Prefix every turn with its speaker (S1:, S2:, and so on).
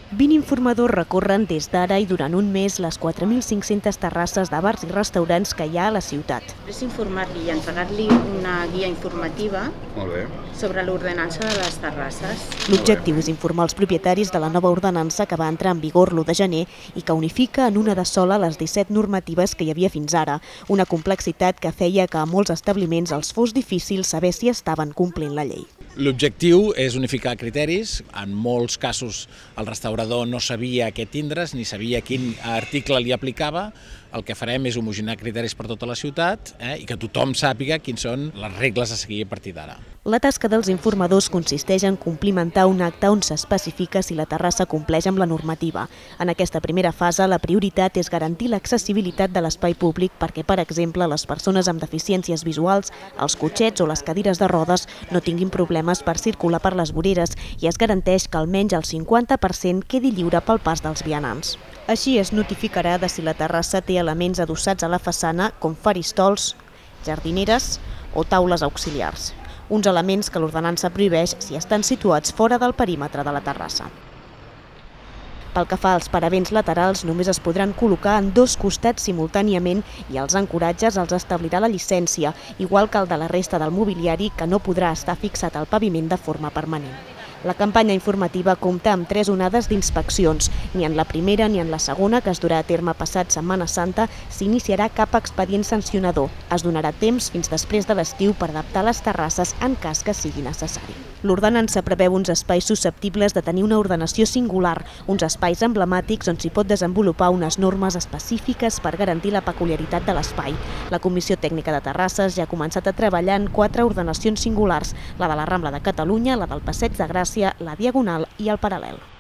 S1: 20 informadors recorren des d'ara i durant un mes les 4.500 terrasses de bars i restaurants que hi ha a la ciutat.
S2: És informar-li i entregar-li una guia informativa sobre l'ordenança de les terrasses.
S1: L'objectiu és informar els propietaris de la nova ordenança que va entrar en vigor l'1 de gener i que unifica en una de sola les 17 normatives que hi havia fins ara, una complexitat que feia que a molts establiments els fos difícil saber si estaven complint la llei.
S3: L'objectiu és unificar criteris. En molts casos el restaurador no sabia què tindre's ni sabia quin article li aplicava. El que farem és homogenejar criteris per tota la ciutat i que tothom sàpiga quines són les regles a seguir a partir d'ara.
S1: La tasca dels informadors consisteix en complimentar un acte on s'especifica si la terrassa compleix amb la normativa. En aquesta primera fase, la prioritat és garantir l'accessibilitat de l'espai públic perquè, per exemple, les persones amb deficiències visuals, els cotxets o les cadires de rodes no tinguin problemes per circular per les voreres i es garanteix que almenys el 50% quedi lliure pel pas dels vianants. Així es notificarà de si la terrassa té elements adossats a la façana com faristols, jardineres o taules auxiliars, uns elements que l'ordenança prohibeix si estan situats fora del perímetre de la terrassa. Pel que fa als paravents laterals, només es podran col·locar en dos costats simultàniament i els ancoratges els establirà la llicència, igual que el de la resta del mobiliari que no podrà estar fixat al paviment de forma permanent. La campanya informativa compta amb 3 onades d'inspeccions. Ni en la primera ni en la segona, que es durà a terme passat Setmana Santa, s'iniciarà cap expedient sancionador. Es donarà temps fins després de l'estiu per adaptar les terrasses en cas que sigui necessari. L'ordenança preveu uns espais susceptibles de tenir una ordenació singular, uns espais emblemàtics on s'hi pot desenvolupar unes normes específiques per garantir la peculiaritat de l'espai. La Comissió Tècnica de Terrasses ja ha començat a treballar en 4 ordenacions singulars, la de la Rambla de Catalunya, la del Passeig de Gràcia, la Diagonal i el Paral·lel.